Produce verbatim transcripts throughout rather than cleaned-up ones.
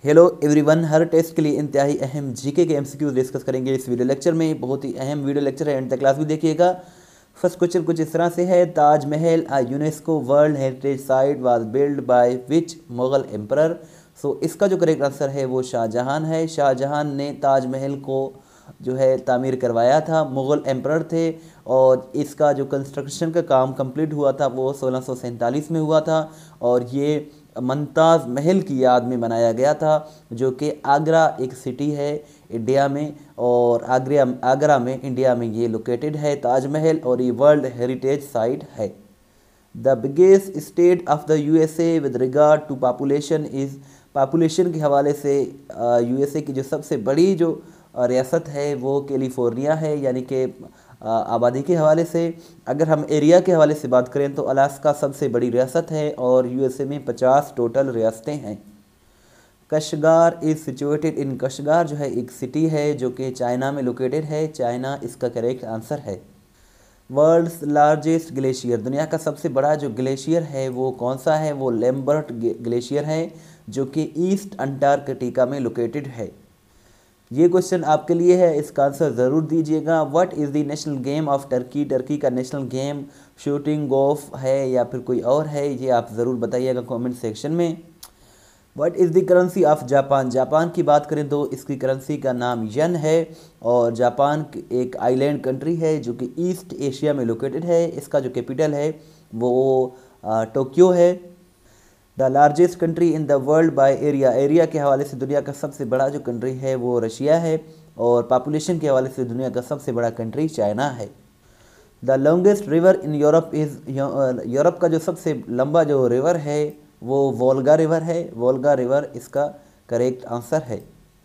Hello everyone, हर test के लिए इंतहाई अहम जीके के एमसीक्यूज डिस्कस करेंगे इस वीडियो लेक्चर में। बहुत ही अहम वीडियो लेक्चर है, एंड तक क्लास भी देखिएगा। फर्स्ट क्वेश्चन कुछ इस तरह से है, ताजमहल आ UNESCO world heritage site was build by which Mughal emperor. So इसका जो करेक्ट आंसर है वो शाहजहां है। शाहजहां ने ताजमहल को जो है तामीर करवाया था, मुग़ल एम्परर थे, और इसका जो कंस्ट्रक्शन का काम कंप्लीट हुआ था वो सोलह सौ सैंतालीस में हुआ था, और ये मुमताज़ महल की याद में बनाया गया था, जो कि आगरा एक सिटी है इंडिया में, और आगरा आगरा में इंडिया में ये लोकेटेड है ताजमहल, और ये वर्ल्ड हेरिटेज साइट है। The biggest state of the USA with regard to population is. Population के हवाले से यूएसए की जो सबसे बड़ी जो रियासत है वो कैलिफोर्निया है, यानी कि आबादी के हवाले से। अगर हम एरिया के हवाले से बात करें तो अलास्का सबसे बड़ी रियासत है, और यूएसए में पचास टोटल रियासतें हैं। कशगार इज़ सिचुएटेड इन। कशगार जो है एक सिटी है जो कि चाइना में लोकेटेड है, चाइना इसका करेक्ट आंसर है। World's largest glacier. दुनिया का सबसे बड़ा जो ग्लेशियर है वो कौन सा है? वो लैम्बर्ट ग्लेशियर है, जो कि ईस्ट अंटार्कटिका में लोकेटेड है। ये क्वेश्चन आपके लिए है, इसका आंसर ज़रूर दीजिएगा। What is the national game of Turkey. Turkey का नेशनल गेम शूटिंग गोल्फ है या फिर कोई और है, ये आप ज़रूर बताइएगा कमेंट सेक्शन में। What is the currency of Japan. Japan की बात करें तो इसकी करेंसी का नाम यन है, और जापान एक आइलैंड कंट्री है जो कि ईस्ट एशिया में लोकेटेड है। इसका जो कैपिटल है वो टोक्यो है। The largest country in the world by area. Area के हवाले से दुनिया का सबसे बड़ा जो कंट्री है वो रशिया है, और पॉपुलेशन के हवाले से दुनिया का सबसे बड़ा कंट्री चाइना है। The longest river in Europe is. Europe का जो सबसे लंबा जो रिवर है वो वोल्गा रिवर है। वोल्गा रिवर इसका करेक्ट आंसर है।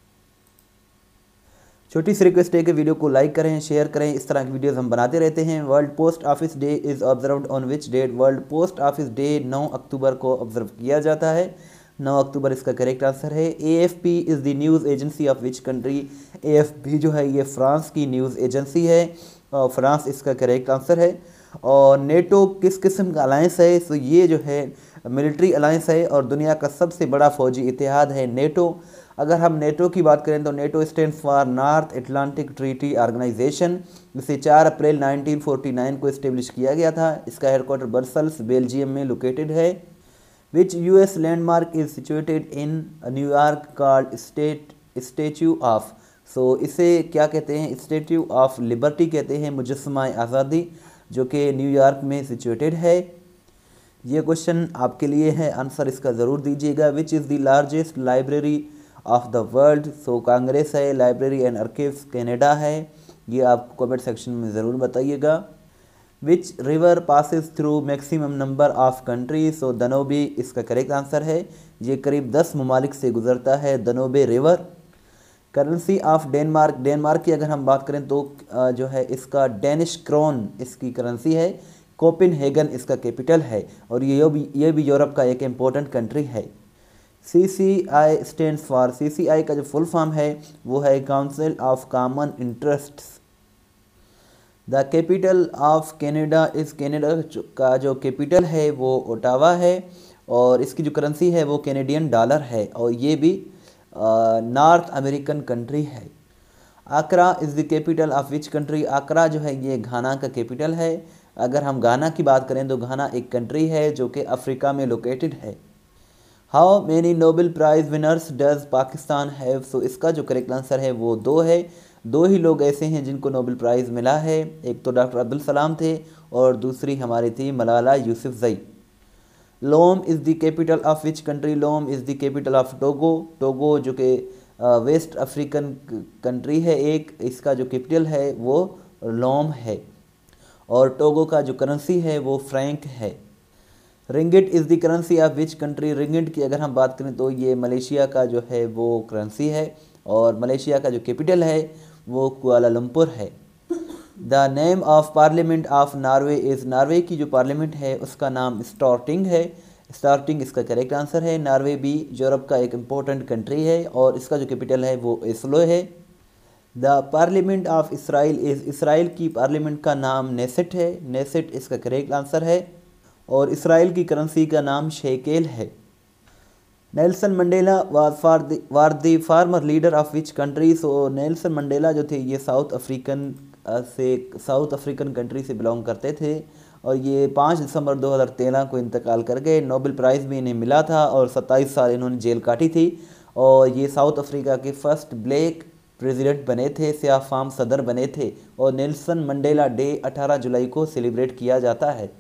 छोटी सी रिक्वेस्ट है कि वीडियो को लाइक करें, शेयर करें, इस तरह की वीडियोस हम बनाते रहते हैं। World post office day is observed on which date. World post office day नौ अक्टूबर को ऑब्जर्व किया जाता है। नौ अक्टूबर इसका करेक्ट आंसर है। AFP is the news agency of which country. AFP जो है ये फ्रांस की न्यूज़ एजेंसी है, और फ्रांस इसका करेक्ट आंसर है। और नेटो किस किस्म का अलायंस है? तो ये जो है मिलिट्री अलायंस है, और दुनिया का सबसे बड़ा फौजी इतिहाद है नेटो। अगर हम नेटो की बात करें तो NATO stand for North Atlantic Treaty Organization. इसे चार अप्रैल नाइनटीन फोर्टी नाइन को इस्टेब्लिश किया गया था। इसका हेडक्वार्टर ब्रसेल्स बेल्जियम में लोकेटेड है। Which US landmark is situated in New York called state statue of. So इसे क्या कहते हैं? स्टेच्यू ऑफ लिबर्टी कहते हैं, मुजस्समा आज़ादी, जो कि न्यूयॉर्क में सिचुएटेड है। ये क्वेश्चन आपके लिए है, आंसर इसका ज़रूर दीजिएगा। Which is the largest library of the world. So Congress है, लाइब्रेरी एंड आर्काइव्स कनाडा है, ये आप कमेंट सेक्शन में ज़रूर बताइएगा। Which river passes through maximum number of countries. So Danube इसका करेक्ट आंसर है, ये करीब दस ममालिक से गुजरता है Danube river. Currency of Denmark. Denmark की अगर हम बात करें तो जो है इसका डेनिश क्रोन इसकी करेंसी है। कोपेनहेगन इसका कैपिटल है, और ये भी ये भी यूरोप का एक इम्पोर्टेंट कंट्री है। सी सी आई स्टैंड्स फॉर। सी सी आई का जो फुल फॉर्म है वो है council of common interests. The capital of Canada is. Canada का जो कैपिटल है वो ओटावा है, और इसकी जो करेंसी है वो कैनेडियन डॉलर है, और ये भी नॉर्थ अमेरिकन कंट्री है। Accra is the capital of which country. Accra जो है ये घाना का कैपिटल है। अगर हम घाना की बात करें तो घाना एक कंट्री है जो कि अफ्रीका में लोकेटेड है। How many Nobel prize winners does Pakistan have. So इसका जो करेक्ट आंसर है वो दो है। दो ही लोग ऐसे हैं जिनको नोबेल प्राइज़ मिला है, एक तो डॉक्टर अब्दुल सलाम थे, और दूसरी हमारी थी Malala Yousafzai. Lome is the capital of which country. Lome is the capital of Togo. Togo जो कि वेस्ट अफ्रीकन कंट्री है एक, इसका जो कैपिटल है वो लोम है, और टोगो का जो करेंसी है वो फ्रैंक है। Ringgit is the currency of which country. Ringgit की अगर हम बात करें तो ये मलेशिया का जो है वो करेंसी है, और मलेशिया का जो कैपिटल है वो कुआलालंपुर है। The name of parliament of Norway is. Norway की जो पार्लियामेंट है उसका नाम स्टॉर्टिंग है। स्टॉर्टिंग इसका करेक्ट आंसर है। नॉर्वे भी यूरोप का एक इम्पोर्टेंट कंट्री है, और इसका जो कैपिटल है वो एस्लो है। The parliament of Israel is. Israel की पार्लियामेंट का नाम नेसेट है। नेसेट इसका करेक्ट आंसर है, और इसराइल की करेंसी का नाम शेकेल है। Nelson Mandela was for the war the former leader of which country. So Nelson Mandela जो थे ये साउथ अफ्रीकन से साउथ अफ्रीकन कंट्री से बिलोंग करते थे और ये पाँच दिसंबर दो हज़ार तेरह को इंतकाल कर गए। नोबेल प्राइज़ भी इन्हें मिला था और सत्ताईस साल इन्होंने जेल काटी थी और ये साउथ अफ्रीका के फर्स्ट ब्लैक प्रेसिडेंट बने थे, स्याह फाम सदर बने थे और नेल्सन मंडेला डे अठारह जुलाई को सेलिब्रेट किया जाता है।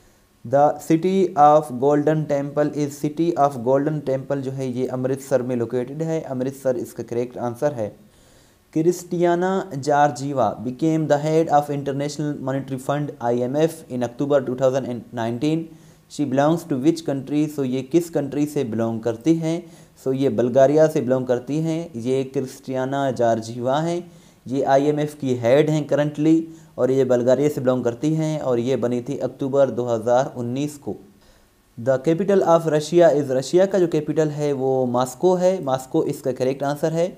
The city of Golden Temple is city of Golden Temple जो है ये अमृतसर में लोकेटेड है। अमृतसर इसका करेक्ट आंसर है। Kristalina Georgieva became the head of International Monetary Fund I M F in October two thousand nineteen. She belongs to which country. So ये किस country से बिलोंग करती हैं। सो ये बल्गारिया से बिलोंग करती हैं। ये क्रिस्टियाना जॉर्जिवा हैं, ये आई एम एफ की हेड हैं करंटली और ये बल्गारिया से बिलोंग करती हैं और ये बनी थी अक्टूबर दो हज़ार उन्नीस को। The capital of Russia is. Russia का जो कैपिटल है वो मॉस्को है। मॉस्को इसका करेक्ट आंसर है।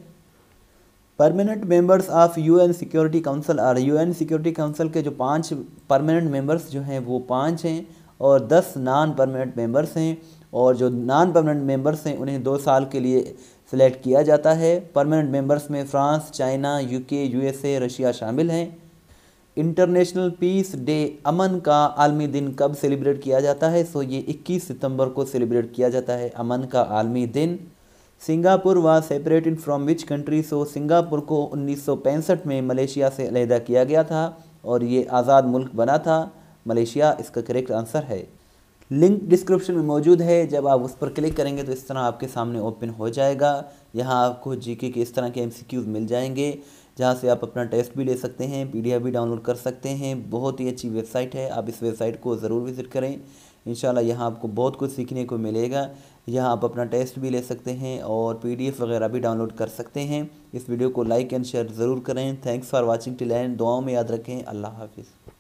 Permanent members of UN security council are. UN security council के जो पांच परमानेंट मेंबर्स जो हैं वो पाँच हैं और दस नॉन परमानेंट मेंबर्स हैं और जो नॉन परमानेंट मेंबर्स हैं उन्हें दो साल के लिए सिलेक्ट किया जाता है। परमानेंट मेंबर्स में France, China, UK, USA, Russia शामिल हैं। इंटरनेशनल पीस डे अमन का आलमी दिन कब सेलिब्रेट किया जाता है। सो ये इक्कीस सितंबर को सेलिब्रेट किया जाता है अमन का आलमी दिन। Singapore was separated from which country. So Singapore को उन्नीस सौ पैंसठ में मलेशिया से अलहदा किया गया था और ये आज़ाद मुल्क बना था मलेशिया। इसका करेक्ट आंसर है। लिंक डिस्क्रिप्शन में मौजूद है, जब आप उस पर क्लिक करेंगे तो इस तरह आपके सामने ओपन हो जाएगा। यहाँ आपको जीके के इस तरह के एमसीक्यूज मिल जाएंगे जहाँ से आप अपना टेस्ट भी ले सकते हैं, पीडीएफ भी डाउनलोड कर सकते हैं। बहुत ही अच्छी वेबसाइट है, आप इस वेबसाइट को ज़रूर विज़िट करें। इंशाल्लाह यहाँ आपको बहुत कुछ सीखने को मिलेगा। यहाँ आप अपना टेस्ट भी ले सकते हैं और पीडीएफ वगैरह भी डाउनलोड कर सकते हैं। इस वीडियो को लाइक एंड शेयर ज़रूर करें। Thanks for watching till end. दुआओं में याद रखें। अल्लाह हाफिज़।